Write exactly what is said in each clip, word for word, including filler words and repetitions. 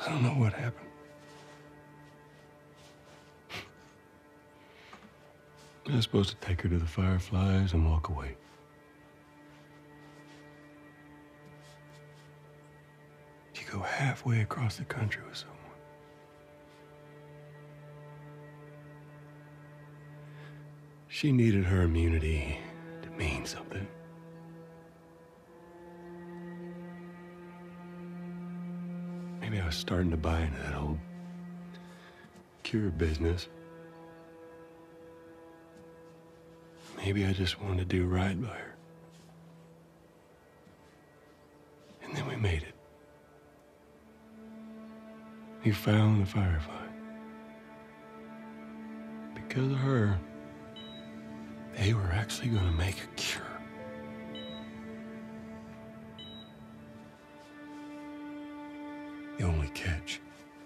I don't know what happened. I was supposed to take her to the Fireflies and walk away. You go halfway across the country with someone. She needed her immunity to mean something. Maybe I was starting to buy into that old cure business. Maybe I just wanted to do right by her. And then we made it. We found the Firefly. Because of her, they were actually going to make a cure. The only catch,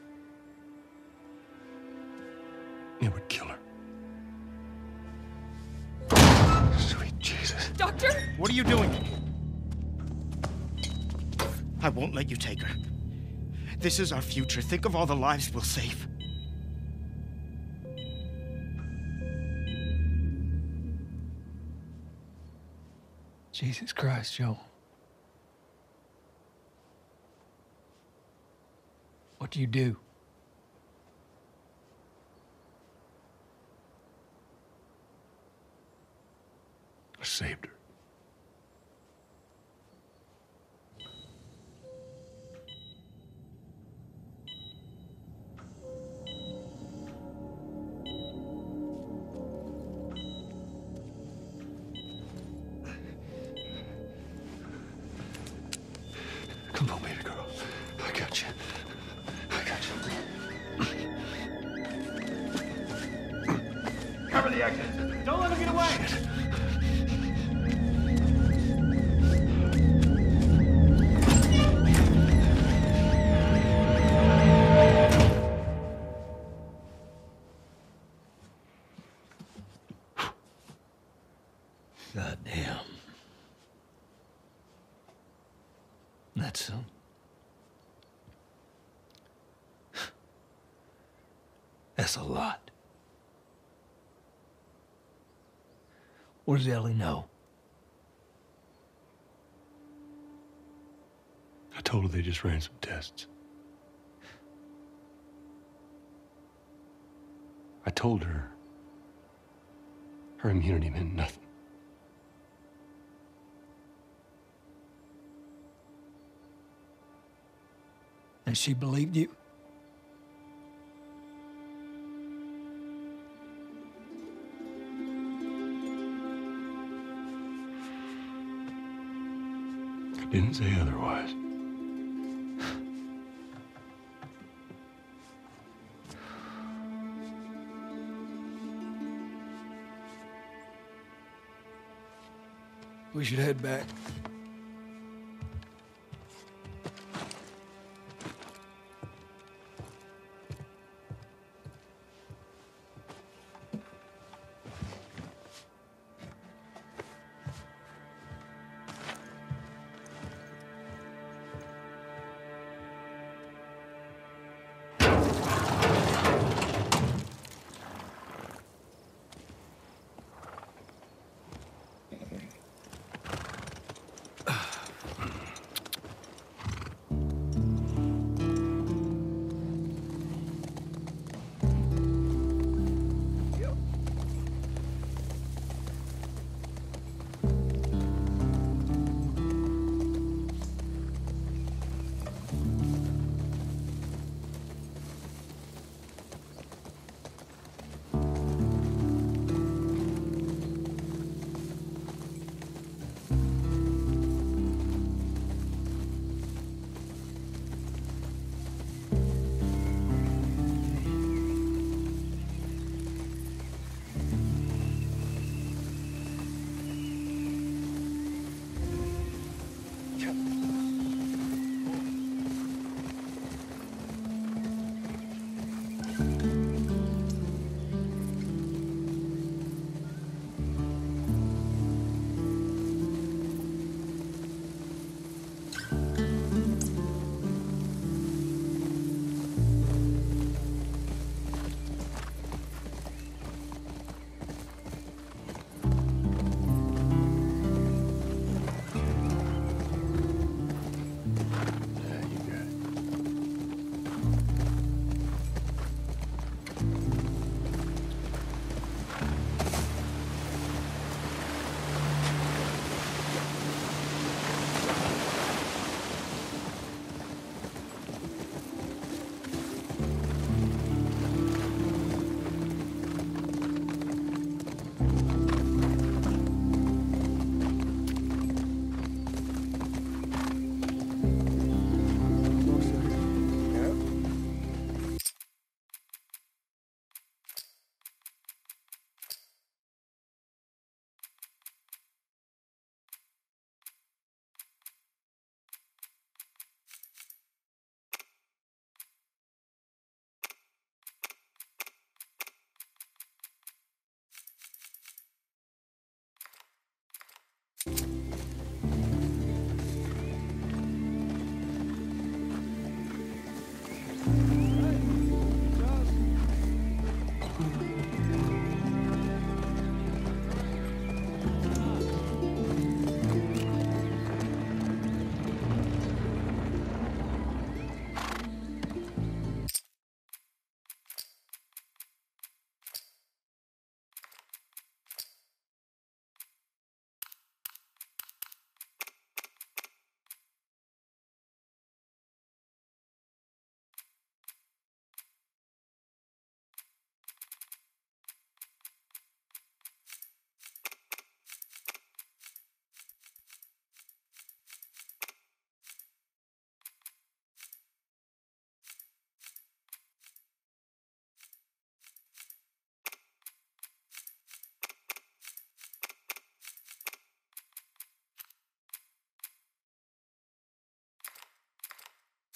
it would kill her. Sweet Jesus. Doctor? What are you doing? I won't let you take her. This is our future. Think of all the lives we'll save. Jesus Christ, Joel. What do you do? I saved her. Come on, baby girl. I got you. I got you. Cover the exit. Don't let him get away. Shit. Goddamn. That's so. That's a lot. What does Ellie know? I told her they just ran some tests. I told her her immunity meant nothing. And she believed you? I didn't say otherwise. We should head back.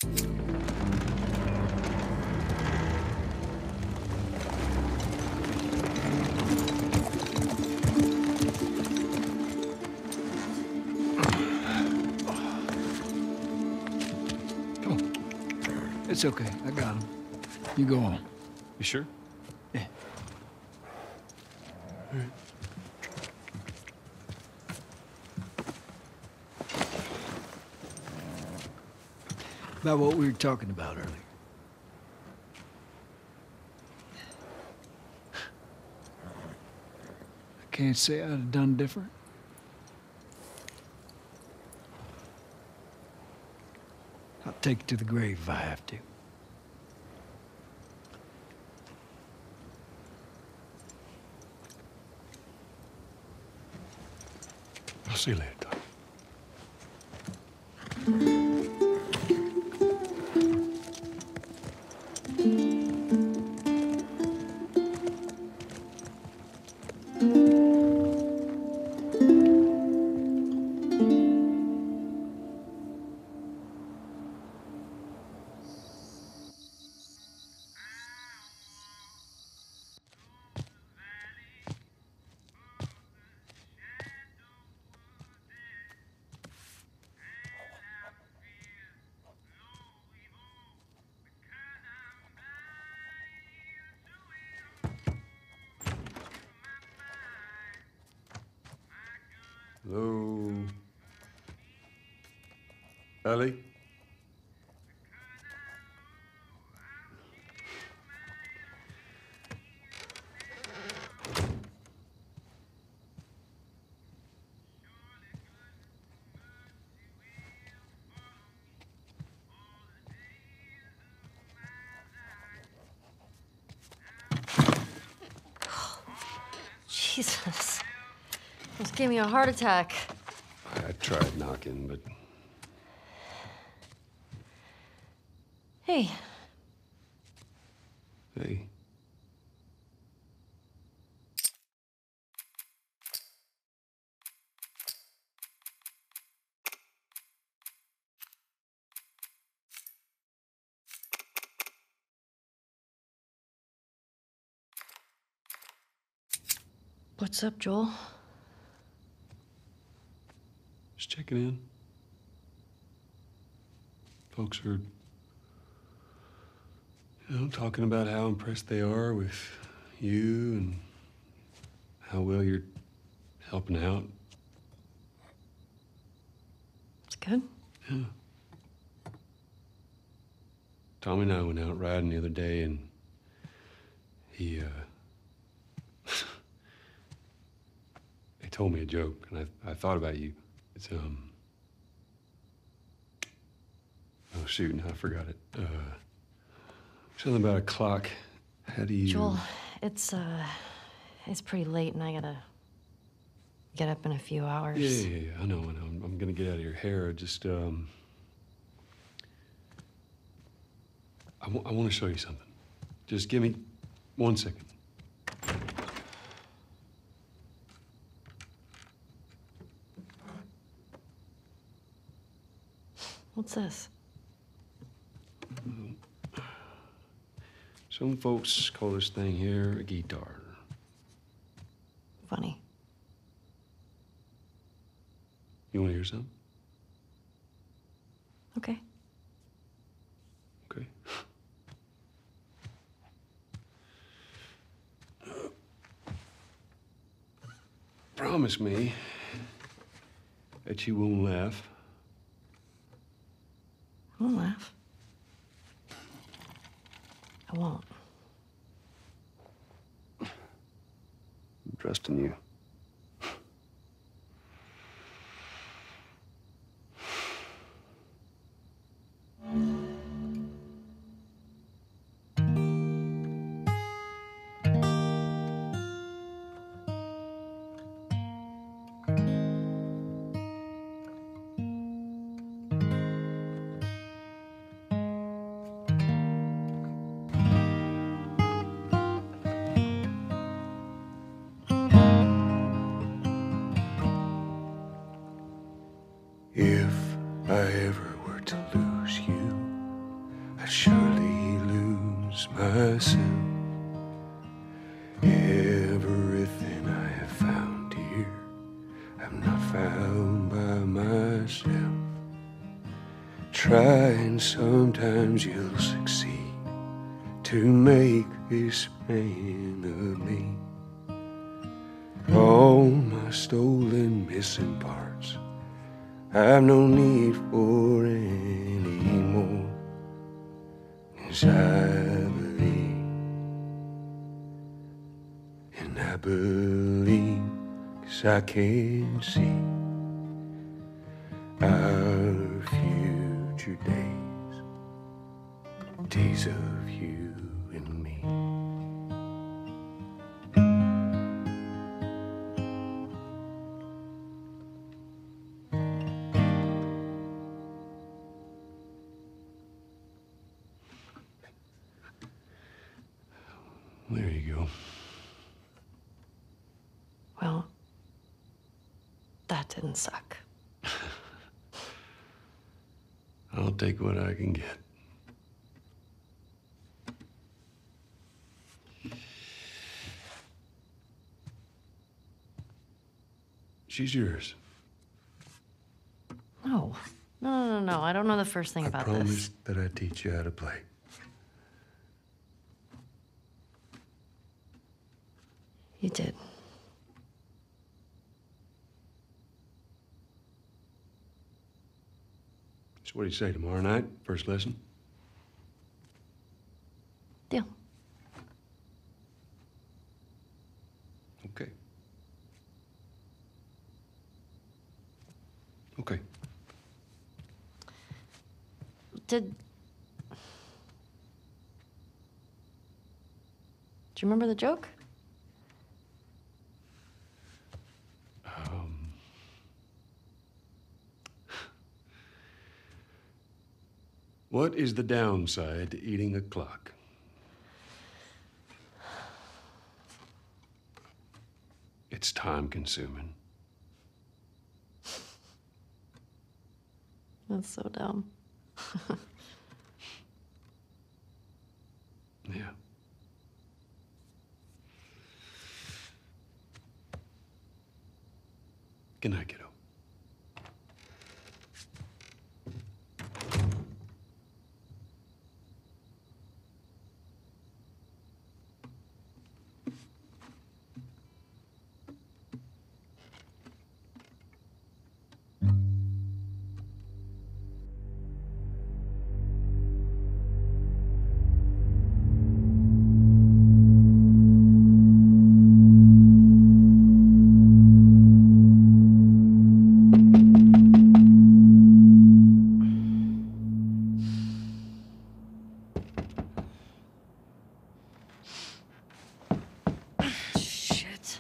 Come on. It's okay. I got him. You go on. You sure? Yeah. All right. About what we were talking about earlier. I can't say I'd have done different. I'll take it to the grave if I have to. I'll see you later, Doc. Hello? Ellie? Jesus. Almost gave me a heart attack. I tried knocking, but Hey, hey. what's up, Joel? Just checking in. Folks are, you know, talking about how impressed they are with you and how well you're helping out. It's good. Yeah. Tommy and I went out riding the other day, and he, uh, he told me a joke, and I, I thought about you. It's, um, oh, shoot, no, I forgot it. Uh, something about a clock. How do you... Joel, it's, uh, it's pretty late and I gotta get up in a few hours. Yeah, yeah, yeah, I know, I know. I'm, I'm gonna get out of your hair. Just, um... I, w I want to show you something. Just give me one second. What's this? Some folks call this thing here a guitar. Funny. You want to hear something? Okay. Okay. Promise me that you won't laugh. I won't laugh. I won't. I'm trusting you. If I ever were to lose you, I'd surely lose myself. Everything I have found here, I'm not found by myself. Try and sometimes you'll succeed to make this man of me. All my stolen missing parts, I've no need for any more. 'Cause I believe, and I believe 'cause I can see our future days, days of you and me. There you go. Well, that didn't suck. I'll take what I can get. She's yours. No. No, no, no, no. I don't know the first thing I about promised that I'd teach you how to play. this. You did. So what do you say, tomorrow night, first lesson? Deal. Okay. Okay. Did... Do you remember the joke? Um... What is the downside to eating a clock? It's time consuming. That's so dumb. Yeah. Good night, kiddo. Shit.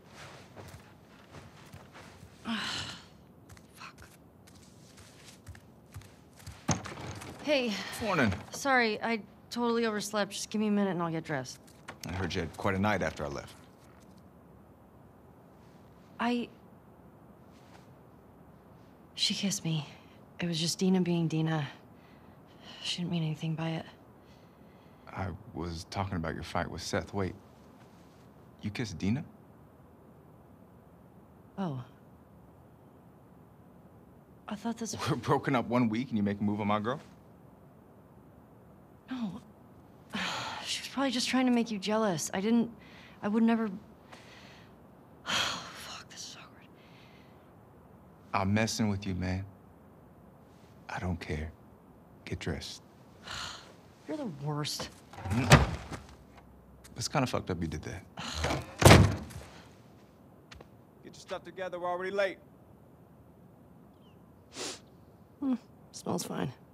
Fuck. Hey, Morning. sorry, I totally overslept. Just give me a minute and I'll get dressed. I heard you had quite a night after I left. I... She kissed me. It was just Dina being Dina. She didn't mean anything by it. I was talking about your fight with Seth. Wait, you kissed Dina? Oh. I thought this... We're broken up one week and you make a move on my girl? No. She was probably just trying to make you jealous. I didn't... I would never... Oh, fuck, this is awkward. I'm messing with you, man. I don't care. Get dressed. You're the worst. It's kind of fucked up you did that. Get your stuff together, we're already late. Hmm, smells fine.